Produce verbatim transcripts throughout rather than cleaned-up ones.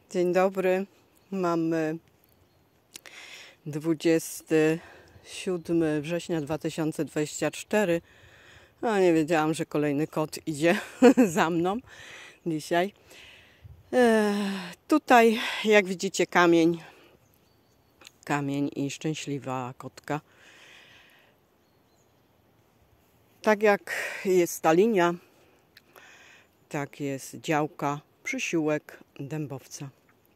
Dzień dobry. Mamy dwudziestego siódmego września dwa tysiące dwudziestego czwartego. No, nie wiedziałam, że kolejny kot idzie za mną dzisiaj. E, tutaj, jak widzicie, kamień. Kamień i szczęśliwa kotka. Tak jak jest ta linia, tak jest działka, przysiłek dębowca.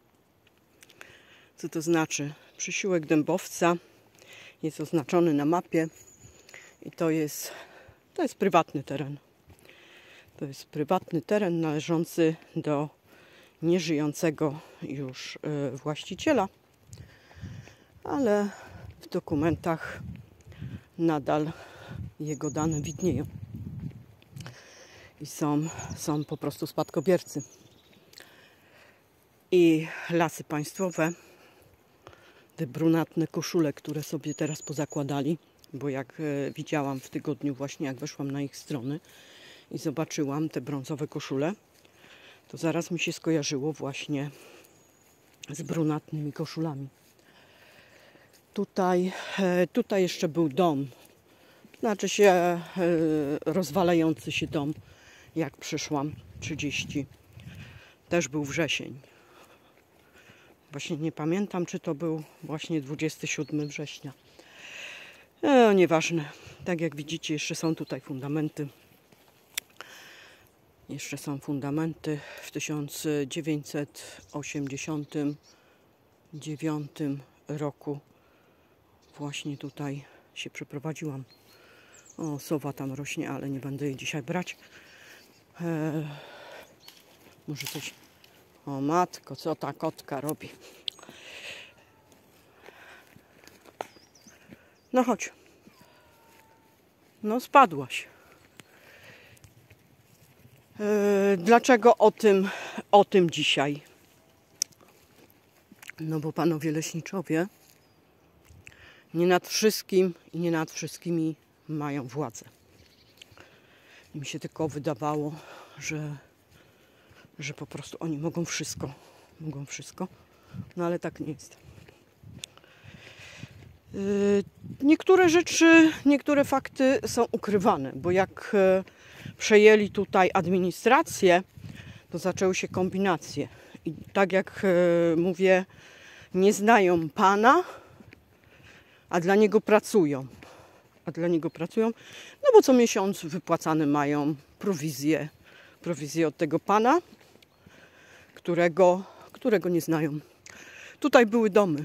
Co to znaczy? Przysiłek dębowca jest oznaczony na mapie i to jest, to jest prywatny teren. To jest prywatny teren należący do nieżyjącego już właściciela, ale w dokumentach nadal jego dane widnieją i są, są po prostu spadkobiercy. I Lasy Państwowe, te brunatne koszule, które sobie teraz pozakładali, bo jak widziałam w tygodniu właśnie, jak weszłam na ich strony i zobaczyłam te brązowe koszule, to zaraz mi się skojarzyło właśnie z brunatnymi koszulami. Tutaj, tutaj jeszcze był dom, znaczy się rozwalający się dom, jak przyszłam, trzydzieści. Też był wrzesień. Właśnie nie pamiętam, czy to był właśnie dwudziestego siódmego września. No, nieważne. Tak jak widzicie, jeszcze są tutaj fundamenty. Jeszcze są fundamenty. W tysiąc dziewięćset osiemdziesiątym dziewiątym roku właśnie tutaj się przeprowadziłam. O, sowa tam rośnie, ale nie będę jej dzisiaj brać. Eee, może coś... O matko, co ta kotka robi? No chodź. No spadłaś. Eee, dlaczego o tym, o tym dzisiaj? No bo panowie leśniczowie nie nad wszystkim i nie nad wszystkimi mają władzę. Mi się tylko wydawało, że, że po prostu oni mogą wszystko. Mogą wszystko, no ale tak nie jest. Yy, niektóre rzeczy, niektóre fakty są ukrywane, bo jak e, przejęli tutaj administrację, to zaczęły się kombinacje. I tak jak e, mówię, nie znają Pana, a dla Niego pracują. A dla Niego pracują, no bo co miesiąc wypłacane mają prowizje, prowizje od tego Pana, którego, którego nie znają. Tutaj były domy.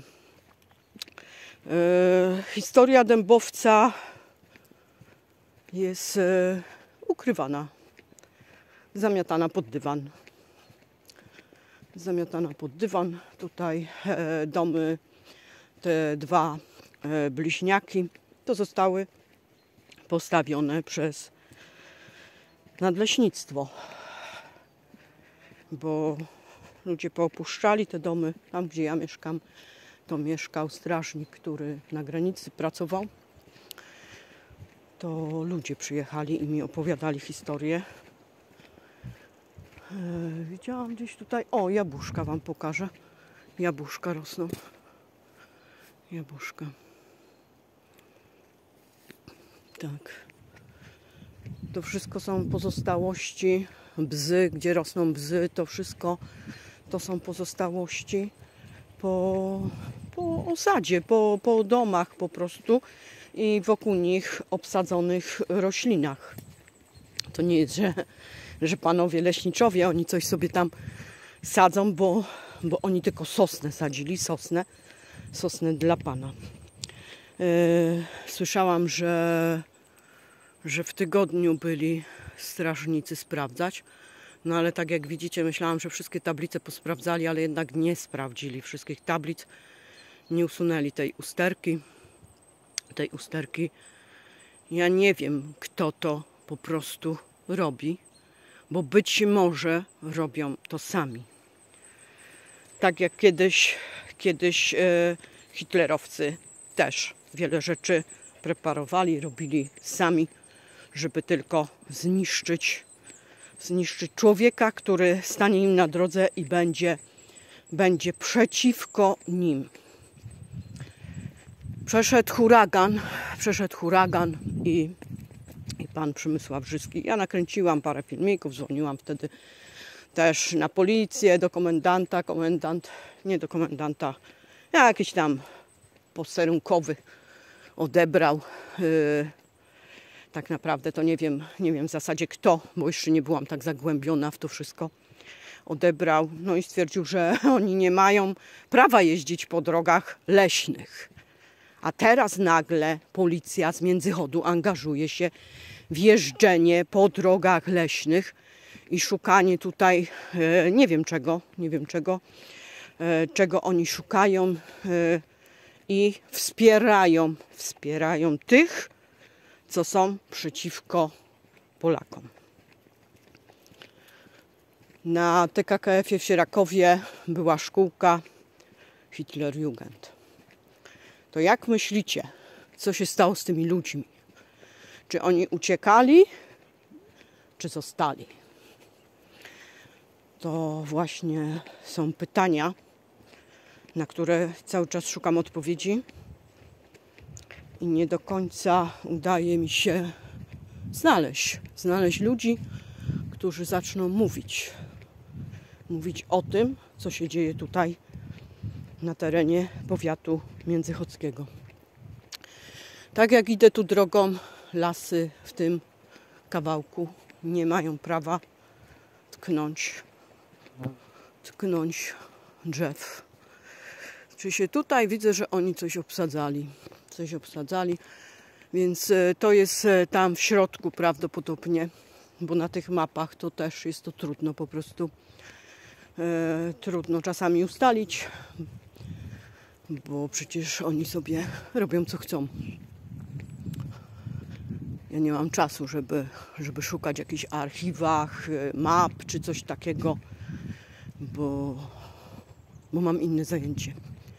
E, historia dębowca jest e, ukrywana, zamiatana pod dywan. Zamiatana pod dywan. Tutaj e, domy, te dwa e, bliźniaki, to zostały postawione przez nadleśnictwo, bo ludzie poopuszczali te domy. Tam, gdzie ja mieszkam, to mieszkał strażnik, który na granicy pracował. To ludzie przyjechali i mi opowiadali historię. E, widziałam gdzieś tutaj... O, jabłuszka wam pokażę. Jabłuszka rosną. Jabłuszka. Tak. To wszystko są pozostałości bzy, gdzie rosną bzy. To wszystko to są pozostałości po, po osadzie, po, po domach po prostu i wokół nich obsadzonych roślinach. To nie jest, że, że panowie leśniczowie, oni coś sobie tam sadzą, bo, bo oni tylko sosnę sadzili, sosnę, sosnę dla Pana. Yy, słyszałam, że, że w tygodniu byli strażnicy sprawdzać. No ale tak jak widzicie, myślałam, że wszystkie tablice posprawdzali, ale jednak nie sprawdzili wszystkich tablic. Nie usunęli tej usterki. Tej usterki. Ja nie wiem, kto to po prostu robi, bo być może robią to sami. Tak jak kiedyś, kiedyś e, hitlerowcy też wiele rzeczy preparowali, robili sami, żeby tylko zniszczyć zniszczyć człowieka, który stanie im na drodze i będzie będzie przeciwko nim. Przeszedł huragan, przeszedł huragan i, i pan Przemysław Żyski. Ja nakręciłam parę filmików, dzwoniłam wtedy też na policję, do komendanta, komendant, nie do komendanta, jakiś tam posterunkowy odebrał. Yy, tak naprawdę to nie wiem, nie wiem w zasadzie kto, bo jeszcze nie byłam tak zagłębiona w to wszystko. Odebrał, no i stwierdził, że oni nie mają prawa jeździć po drogach leśnych. A teraz nagle policja z Międzychodu angażuje się w jeżdżenie po drogach leśnych i szukanie tutaj, e, nie wiem czego, nie wiem czego, e, czego oni szukają e, i wspierają, wspierają tych, co są przeciwko Polakom. Na T K K F-ie w Sierakowie była szkółka Hitlerjugend. To jak myślicie, co się stało z tymi ludźmi? Czy oni uciekali, czy zostali? To właśnie są pytania, na które cały czas szukam odpowiedzi i nie do końca udaje mi się znaleźć, znaleźć ludzi, którzy zaczną mówić, mówić o tym, co się dzieje tutaj na terenie powiatu międzychodzkiego. Tak jak idę tu drogą, lasy w tym kawałku nie mają prawa tknąć, tknąć drzew. Czy się tutaj widzę, że oni coś obsadzali, coś obsadzali, więc to jest tam w środku prawdopodobnie, bo na tych mapach to też jest to trudno po prostu, e, trudno czasami ustalić, bo przecież oni sobie robią co chcą. Ja nie mam czasu, żeby, żeby szukać w jakichś archiwach, map czy coś takiego, bo, bo mam inne zajęcie.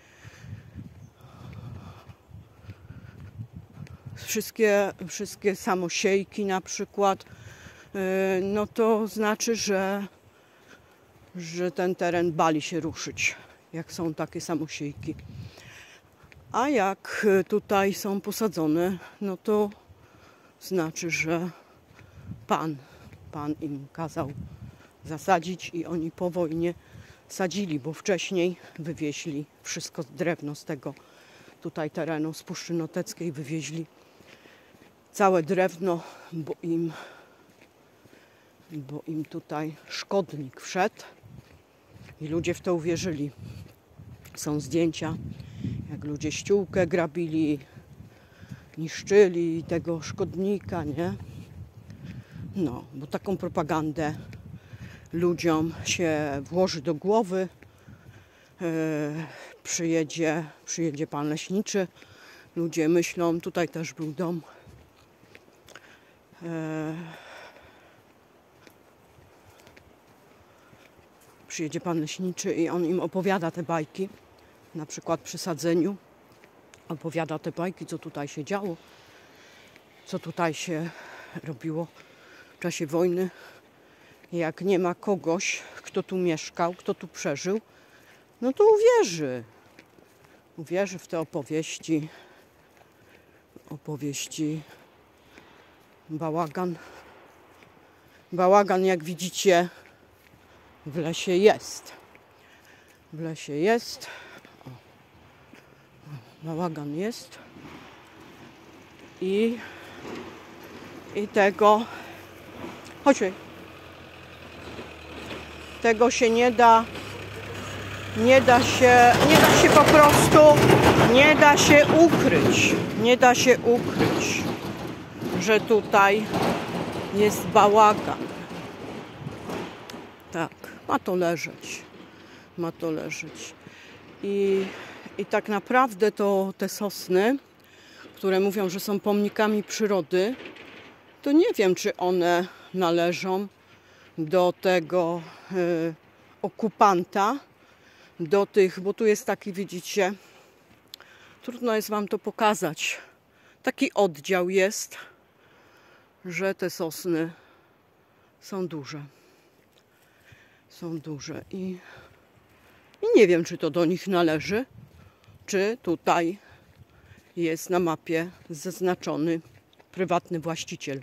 Wszystkie, wszystkie samosiejki na przykład, no to znaczy, że, że ten teren bali się ruszyć, jak są takie samosiejki. A jak tutaj są posadzone, no to znaczy, że pan, pan im kazał zasadzić i oni po wojnie sadzili, bo wcześniej wywieźli wszystko drewno z tego tutaj terenu, z Puszczy Noteckiej wywieźli całe drewno, bo im, bo im tutaj szkodnik wszedł i ludzie w to uwierzyli. Są zdjęcia, jak ludzie ściółkę grabili, niszczyli tego szkodnika, nie? No, bo taką propagandę ludziom się włoży do głowy. Yy, przyjedzie, przyjedzie pan leśniczy. Ludzie myślą, tutaj też był dom. Yy, przyjedzie pan leśniczy i on im opowiada te bajki, na przykład przy sadzeniu. Opowiada te bajki, co tutaj się działo, co tutaj się robiło w czasie wojny. Jak nie ma kogoś, kto tu mieszkał, kto tu przeżył, no to uwierzy. Uwierzy w te opowieści. Opowieści. Bałagan. Bałagan, jak widzicie, w lesie jest. W lesie jest. O. Bałagan jest. I, i tego... Chodź. Tego się nie da, nie da się, nie da się po prostu, nie da się ukryć, nie da się ukryć, że tutaj jest bałagan. Tak, ma to leżeć, ma to leżeć. I, i tak naprawdę to te sosny, które mówią, że są pomnikami przyrody, to nie wiem, czy one należą do tego y, okupanta, do tych, bo tu jest taki, widzicie, trudno jest wam to pokazać, taki oddział jest, że te sosny są duże, są duże i, I nie wiem, czy to do nich należy, czy tutaj jest na mapie zaznaczony prywatny właściciel.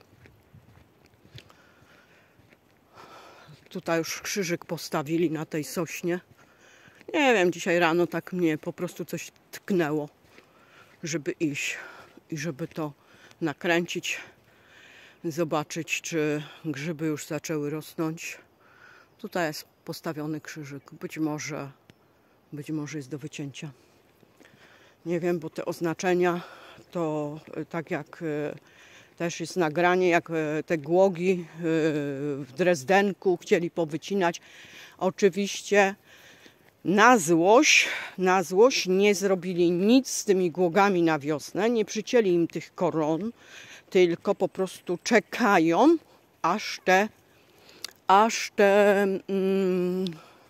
Tutaj już krzyżyk postawili na tej sośnie. Nie wiem, dzisiaj rano tak mnie po prostu coś tknęło, żeby iść i żeby to nakręcić, zobaczyć, czy grzyby już zaczęły rosnąć. Tutaj jest postawiony krzyżyk. Być może, być może jest do wycięcia. Nie wiem, bo te oznaczenia to tak jak też jest nagranie, jak te głogi w Drezdenku chcieli powycinać. Oczywiście na złość, na złość nie zrobili nic z tymi głogami na wiosnę, nie przycięli im tych koron, tylko po prostu czekają, aż te, aż te, mm,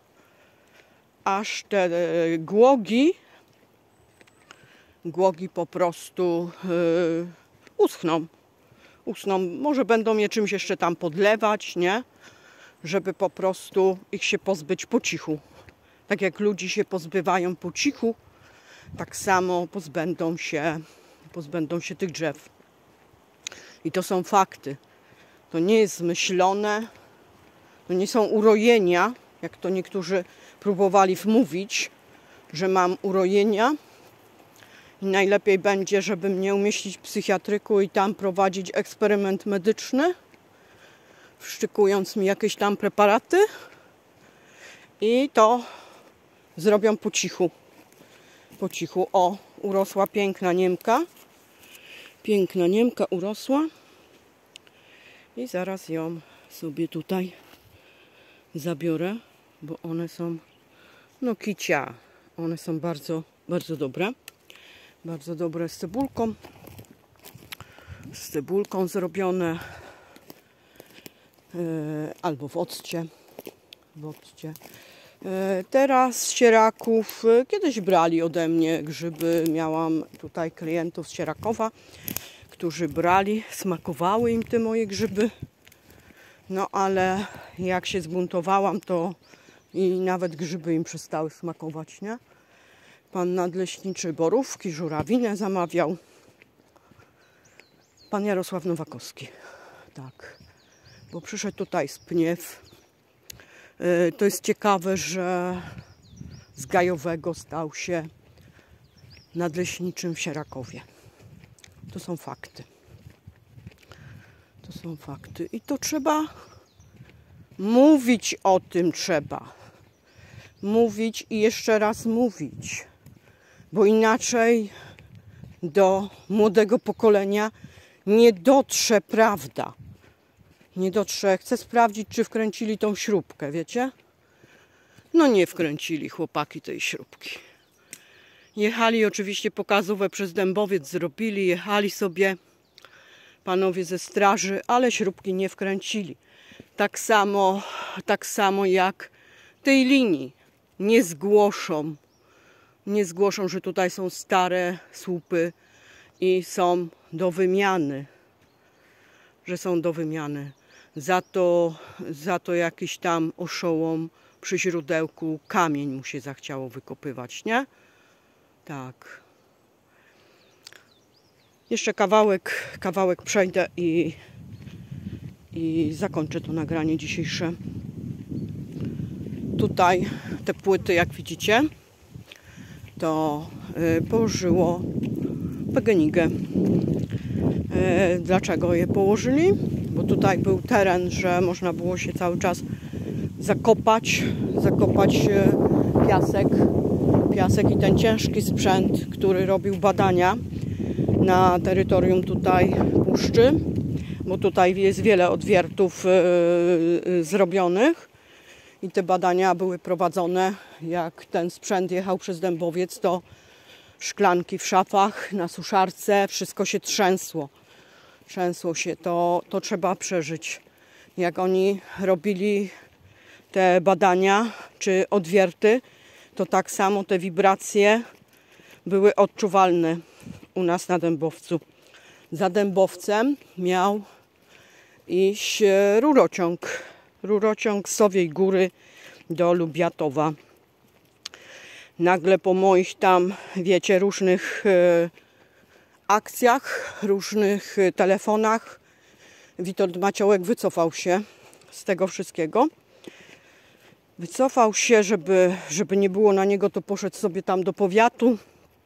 aż te głogi, głogi po prostu yy, uschną. Uschną. Może będą je czymś jeszcze tam podlewać, nie? Żeby po prostu ich się pozbyć po cichu. Tak jak ludzi się pozbywają po cichu, tak samo pozbędą się, pozbędą się tych drzew. I to są fakty. To nie jest zmyślone, to nie są urojenia, jak to niektórzy próbowali wmówić, że mam urojenia. I najlepiej będzie, żeby mnie umieścić w psychiatryku i tam prowadzić eksperyment medyczny, wszczykując mi jakieś tam preparaty. I to zrobią po cichu. Po cichu. O, urosła piękna Niemka. Piękna Niemka urosła. I zaraz ją sobie tutaj zabiorę, bo one są, no kicia. One są bardzo, bardzo dobre. Bardzo dobre z cebulką. Z cebulką zrobione. Yy, albo w occie. W occie. Teraz z sieraków, kiedyś brali ode mnie grzyby, miałam tutaj klientów z Sierakowa, którzy brali, smakowały im te moje grzyby, no ale jak się zbuntowałam, to i nawet grzyby im przestały smakować, nie? Pan nadleśniczy borówki, żurawinę zamawiał, pan Jarosław Nowakowski, tak, bo przyszedł tutaj z Pniew. To jest ciekawe, że z Gajowego stał się nadleśniczym w Sierakowie. To są fakty. To są fakty. I to trzeba mówić o tym trzeba. Mówić i jeszcze raz mówić. Bo inaczej do młodego pokolenia nie dotrze prawda. Nie dotrze. Chcę sprawdzić, czy wkręcili tą śrubkę, wiecie? No nie wkręcili chłopaki tej śrubki. Jechali oczywiście pokazowe przez Dębowiec zrobili, jechali sobie panowie ze straży, ale śrubki nie wkręcili. Tak samo, tak samo jak tej linii nie zgłoszą, nie zgłoszą, że tutaj są stare słupy i są do wymiany, że są do wymiany. Za to, za to jakiś tam oszołom przy źródełku kamień mu się zachciało wykopywać, nie? Tak. Jeszcze kawałek, kawałek przejdę i, i zakończę to nagranie dzisiejsze. Tutaj te płyty, jak widzicie, to y, położyło Pegenigę. Y, dlaczego je położyli? Bo tutaj był teren, że można było się cały czas zakopać, zakopać y, piasek, piasek i ten ciężki sprzęt, który robił badania na terytorium tutaj puszczy, bo tutaj jest wiele odwiertów y, y, zrobionych i te badania były prowadzone. Jak ten sprzęt jechał przez Dębowiec, to szklanki w szafach, na suszarce, wszystko się trzęsło. Trzęsło się, to, to trzeba przeżyć. Jak oni robili te badania czy odwierty, to tak samo te wibracje były odczuwalne u nas na Dębowcu. Za Dębowcem miał iść rurociąg. Rurociąg z Sowiej Góry do Lubiatowa. nagle po moich tam, wiecie, różnych e, akcjach, różnych e, telefonach Witold Maciołek wycofał się z tego wszystkiego. Wycofał się, żeby, żeby nie było na niego, to poszedł sobie tam do powiatu.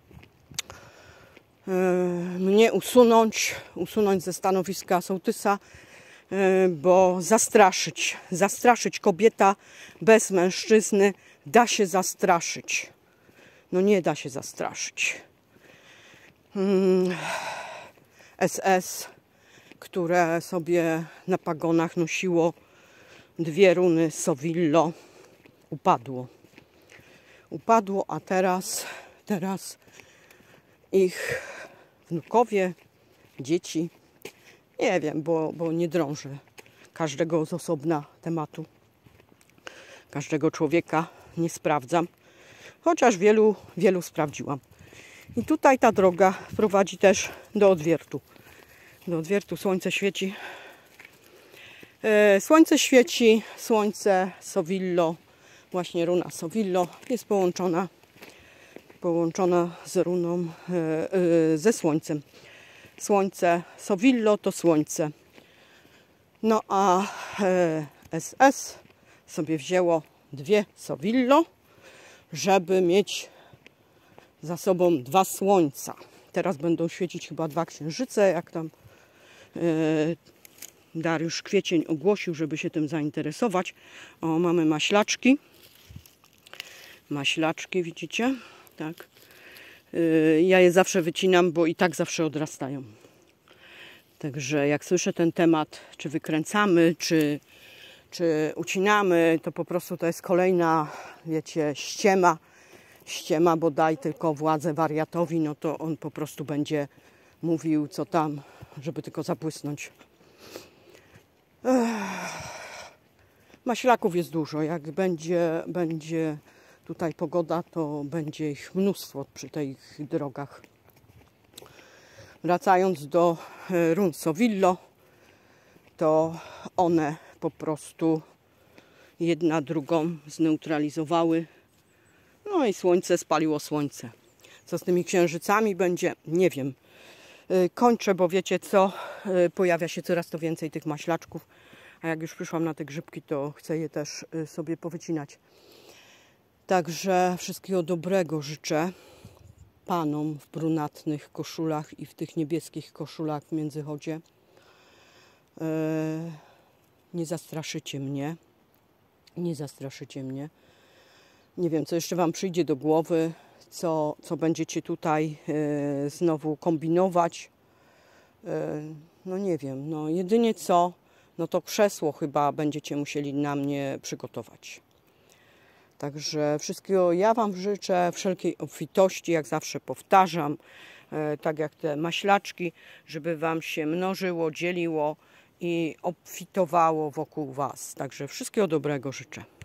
E, mnie usunąć, usunąć ze stanowiska sołtysa, e, bo zastraszyć, zastraszyć kobieta bez mężczyzny da się zastraszyć. No nie da się zastraszyć. Hmm. S S, które sobie na pagonach nosiło dwie runy Sowillo, upadło. Upadło, a teraz, teraz ich wnukowie, dzieci, nie wiem, bo, bo nie drążę każdego z osobna tematu. Każdego człowieka nie sprawdzam, chociaż wielu, wielu sprawdziłam. I tutaj ta droga prowadzi też do odwiertu. Do odwiertu słońce świeci. E, słońce świeci, słońce Sowillo, właśnie runa Sowillo jest połączona, połączona z runą, e, e, ze słońcem. Słońce Sowillo to słońce. No a e, S S sobie wzięło dwie Sowillo, żeby mieć za sobą dwa słońca. Teraz będą świecić chyba dwa księżyce, jak tam e, Dariusz Kwiecień ogłosił, żeby się tym zainteresować. O, mamy maślaczki. Maślaczki, widzicie? Tak. E, ja je zawsze wycinam, bo i tak zawsze odrastają. Także jak słyszę ten temat, czy wykręcamy, czy, czy ucinamy, to po prostu to jest kolejna, wiecie, ściema. Ściema, bo daj tylko władzę wariatowi, no to on po prostu będzie mówił co tam, żeby tylko zabłysnąć. Ech. Maślaków jest dużo. Jak będzie, będzie tutaj pogoda, to będzie ich mnóstwo przy tych drogach. Wracając do run Sowillo, to one po prostu jedna drugą zneutralizowały. No i słońce spaliło słońce. Co z tymi księżycami będzie? Nie wiem. Kończę, bo wiecie co? Pojawia się coraz to więcej tych maślaczków. A jak już przyszłam na te grzybki, to chcę je też sobie powycinać. Także wszystkiego dobrego życzę panom w brunatnych koszulach i w tych niebieskich koszulach w międzychodzie. Nie zastraszycie mnie. Nie zastraszycie mnie. Nie wiem, co jeszcze wam przyjdzie do głowy, co, co będziecie tutaj e, znowu kombinować. E, no nie wiem, no jedynie co, no to krzesło chyba będziecie musieli na mnie przygotować. Także wszystkiego ja wam życzę, wszelkiej obfitości, jak zawsze powtarzam, e, tak jak te maślaczki, żeby wam się mnożyło, dzieliło i obfitowało wokół was. Także wszystkiego dobrego życzę.